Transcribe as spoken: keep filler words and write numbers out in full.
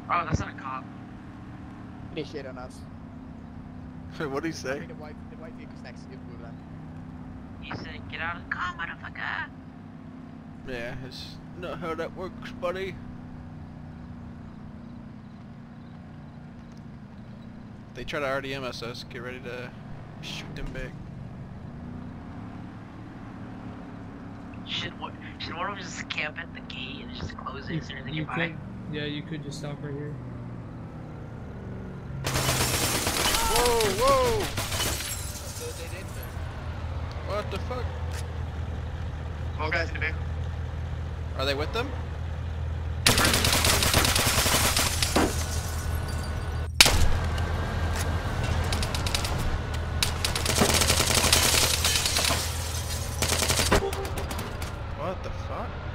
Oh, that's not a cop. They shit on us. What did he say? The white, the white vehicle's next to you, blue line. He said, get out of the car, motherfucker. Yeah, it's not how that works, buddy. They try to R D M S us, get ready to shoot them big. Should, what, should one of them just camp at the gate and just close it You, as soon as they you get by? could, yeah, you could just stop right here. Whoa, whoa! So they did, sir. What the fuck? More guys in the vehicle. Are they with them? What the fuck?